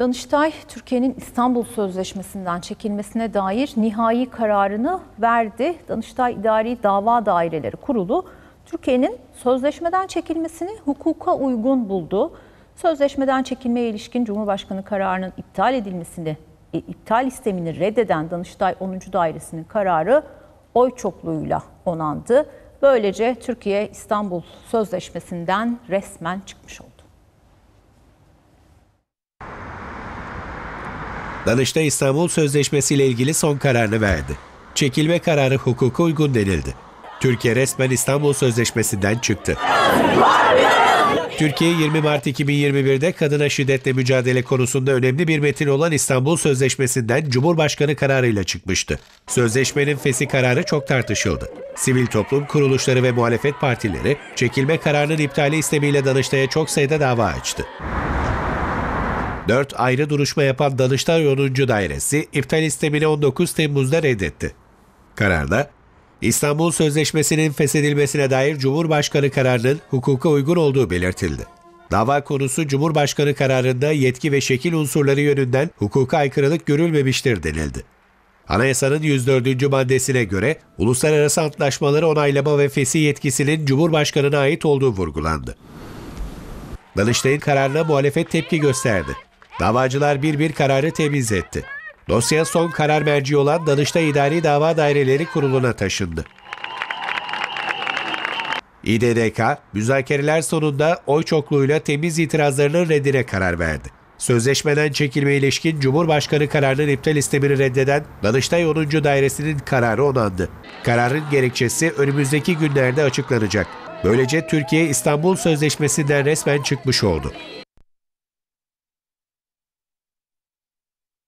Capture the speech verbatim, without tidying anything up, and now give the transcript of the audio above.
Danıştay, Türkiye'nin İstanbul Sözleşmesi'nden çekilmesine dair nihai kararını verdi. Danıştay İdari Dava Daireleri Kurulu, Türkiye'nin sözleşmeden çekilmesini hukuka uygun buldu. Sözleşmeden çekilmeye ilişkin Cumhurbaşkanı kararının iptal edilmesini, e, iptal istemini reddeden Danıştay onuncu Dairesi'nin kararı oy çokluğuyla onandı. Böylece Türkiye İstanbul Sözleşmesi'nden resmen çıkmış oldu. Danıştay İstanbul Sözleşmesi ile ilgili son kararını verdi. Çekilme kararı hukuka uygun denildi. Türkiye resmen İstanbul Sözleşmesi'nden çıktı. Türkiye yirmi Mart iki bin yirmi bir'de kadına şiddetle mücadele konusunda önemli bir metin olan İstanbul Sözleşmesi'nden Cumhurbaşkanı kararıyla çıkmıştı. Sözleşmenin fesih kararı çok tartışıldı. Sivil toplum kuruluşları ve muhalefet partileri çekilme kararının iptali istemiyle Danıştay'a çok sayıda dava açtı. Dört ayrı duruşma yapan Danıştay onuncu Dairesi iptal istemini on dokuz Temmuz'da reddetti. Kararda, İstanbul Sözleşmesi'nin feshedilmesine dair Cumhurbaşkanı kararının hukuka uygun olduğu belirtildi. Dava konusu Cumhurbaşkanı kararında yetki ve şekil unsurları yönünden hukuka aykırılık görülmemiştir denildi. Anayasanın yüz dördüncü maddesine göre uluslararası antlaşmaları onaylama ve fesih yetkisinin Cumhurbaşkanı'na ait olduğu vurgulandı. Danıştay'ın kararına muhalefet tepki gösterdi. Davacılar bir bir kararı temiz etti. Dosya son karar merci olan Danıştay İdari Dava Daireleri Kurulu'na taşındı. İ D D K, müzakereler sonunda oy çokluğuyla temiz itirazlarının reddine karar verdi. Sözleşmeden çekilmeye ilişkin Cumhurbaşkanı kararının iptal istemini reddeden Danıştay onuncu Dairesi'nin kararı onandı. Kararın gerekçesi önümüzdeki günlerde açıklanacak. Böylece Türkiye İstanbul Sözleşmesi'nden resmen çıkmış oldu.